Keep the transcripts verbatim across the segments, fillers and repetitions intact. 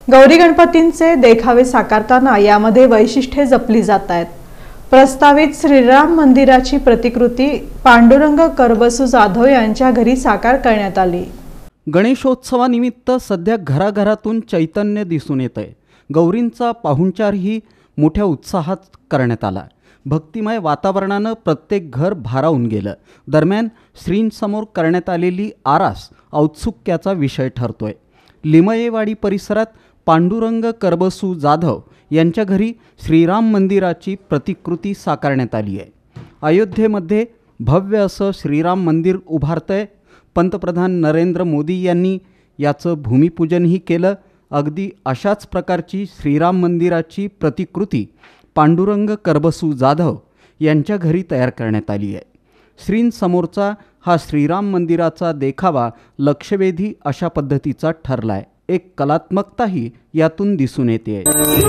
गौरी गणपतींचे देखावे साकारताना यामध्ये वैशिष्ट्ये जपली जात आहेत। प्रस्तावित श्रीराम मंदिराची प्रतिकृती पांडुरंग करबसू जाधव यांच्या घरी साकार करण्यात आली। गणेशोत्सवानिमित्त सध्या घराघरातून चैतन्य दिसून येत आहे। गौरींचा पाहुणचारही मोठ्या उत्साहात करण्यात आला। भक्तिमय वातावरणानं प्रत्येक घर भारावून गेलं। दरम्यान श्रींसमोर करण्यात आलेली आरास औत्सुक्याचा विषय ठरतोय। लिमयेवाडी परिसरात पांडुरंग करबसू जाधव यांच्या घरी श्रीराम मंदिराची प्रतिकृती साकारण्यात आली आहे। अयोध्येमध्ये भव्य असं श्रीराम मंदिर उभारतंय। पंतप्रधान नरेंद्र मोदी यांनी याचं भूमिपूजनही केलं। अगदी अशाच प्रकारची श्रीराम मंदिराची प्रतिकृती पांडुरंग करबसू जाधव यांच्या घरी तयार करण्यात आली आहे। श्रींसमोरचा हा श्रीराम मंदिराचा देखावा लक्षवेधी अशा पद्धतीचा ठरला आहे। एक कलात्मकताही यातून दिसून येते।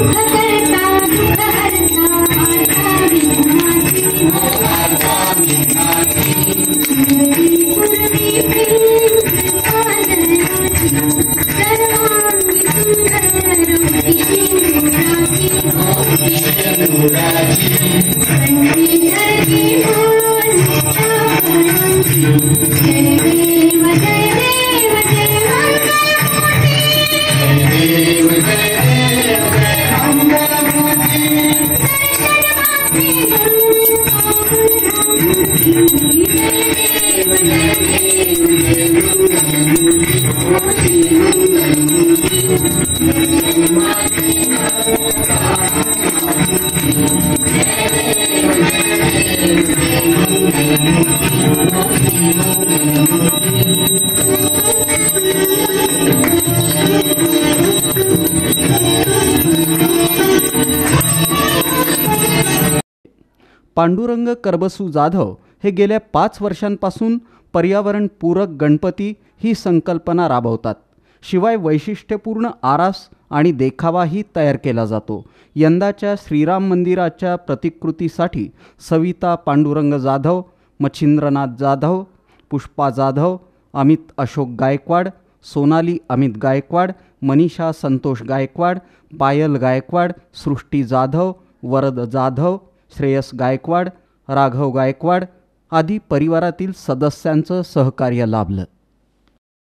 पांडुरंग करबसू जाधव हे गेल्या पाच वर्षांपासून पर्यावरणपूरक गणपती ही संकल्पना राबवतात। शिवाय वैशिष्ट्यपूर्ण आरास आणि देखावाही तयार केला जातो। यंदाच्या श्रीराम मंदिराच्या प्रतिकृतीसाठी सविता पांडुरंग जाधव, मच्छिंद्रनाथ जाधव, पुष्पा जाधव, अमित अशोक गायकवाड, सोनाली अमित गायकवाड, मनीषा संतोष गायकवाड, पायल गायकवाड, सृष्टी जाधव, वरद जाधव, श्रेयस गायकवाड, राघव गायकवाड आदी परिवारातील सदस्यांचं सहकार्य लाभलं।